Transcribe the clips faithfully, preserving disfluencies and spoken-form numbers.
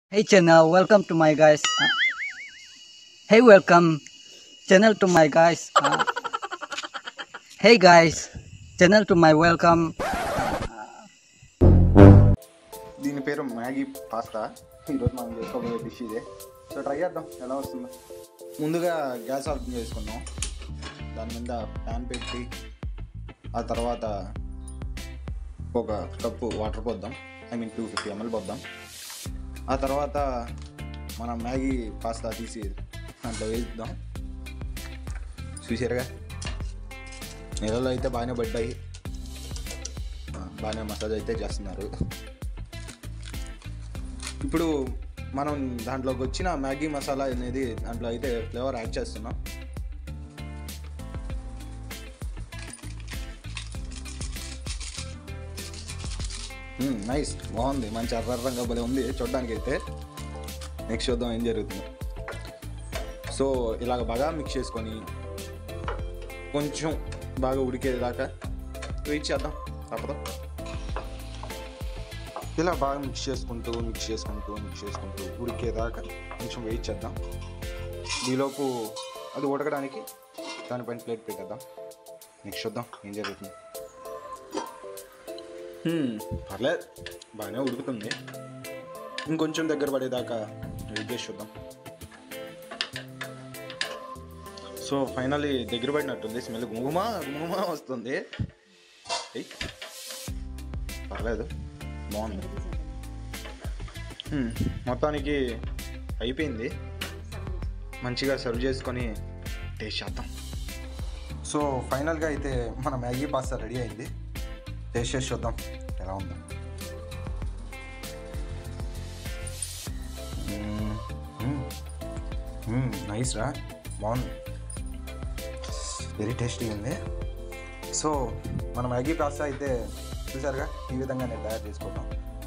Hey channel, welcome to my guys. Uh, hey, welcome channel to my guys. Uh, hey guys, channel to my welcome. దీని పేరు Maggi pasta. ఈరోజు మనం చేసుకోబోయే dish ఇదే. So try చేద్దాం ఎలా వస్తుందో. ముందుగా గ్యాస్ ఆఫ్ చేసుకుందాం. దాని మీద ప్యాన్ పెట్టి ఆ తర్వాత ఒక కప్పు వాటర్ పోద్దాం. I mean two fifty M పోద్దాం. ఆ తర్వాత మనం మ్యాగీ పాస్తా తీసి దాంట్లో వేద్దాం. చూసారుగా నెలలో అయితే బాగానే పడ్డాయి, బాగానే మసాజ్ అయితే చేస్తున్నారు. ఇప్పుడు మనం దాంట్లోకి వచ్చిన మ్యాగీ మసాలా అనేది దాంట్లో అయితే ఫ్లేవర్ యాడ్ చేస్తున్నాం. నైస్, బాగుంది, మంచి అర్రంగా భలే ఉంది చూడడానికి అయితే. నెక్స్ట్ చూద్దాం ఏం జరుగుతుంది. సో ఇలాగ బాగా మిక్స్ చేసుకొని కొంచెం బాగా ఉడికేదాకా వెయిట్ చేద్దాం. తప్పదు, ఇలా బాగా మిక్స్ చేసుకుంటూ మిక్స్ చేసుకుంటూ మిక్స్ చేసుకుంటూ ఉడికేదాకా కొంచెం వెయిట్ చేద్దాం. ఈలోపు అది ఉడకడానికి దానిపైన ప్లేట్ పెట్టేద్దాం. నెక్స్ట్ చూద్దాం ఏం జరుగుతుంది. పర్లేదు, బాగానే ఉడుకుతుంది. ఇంకొంచెం దగ్గర పడేదాకా వెయిట్ చేసి చూద్దాం. సో ఫైనల్లీ దగ్గర పడినట్టుంది. స్మెల్ గుమగుమా గుమగుమా వస్తుంది. పర్లేదు, బాగుంది. మొత్తానికి అయిపోయింది. మంచిగా సర్వ్ చేసుకొని టేస్ట్ చేద్దాం. సో ఫైనల్గా అయితే మన మ్యాగీ పాస్తా రెడీ అయింది. టేస్ట్ చేసి చూద్దాం ఎలా ఉందో. నైస్ రా, బాగుంది, వెరీ టేస్టీ ఉంది. సో మన మ్యాగీ పాస్తా అయితే చూసారుగా, ఈ విధంగా నేను తయారు చేసుకుంటాం.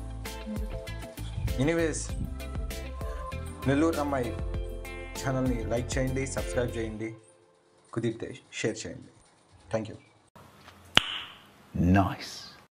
ఎనీవేస్, నెల్లూరు అమ్మాయి ఛానల్ని లైక్ చేయండి, సబ్స్క్రైబ్ చేయండి, కుదిరితే షేర్ చేయండి. Thank you. Nice.